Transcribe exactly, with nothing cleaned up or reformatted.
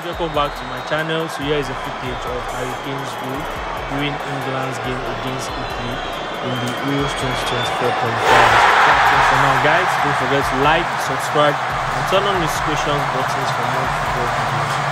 welcome back to my channel. So here is a footage of Harry Kane's goal during England's game against Italy in the Euros twenty twenty-four qualifiers. That's it for now, guys. Don't forget to like, subscribe, and turn on the notifications buttons for more football videos.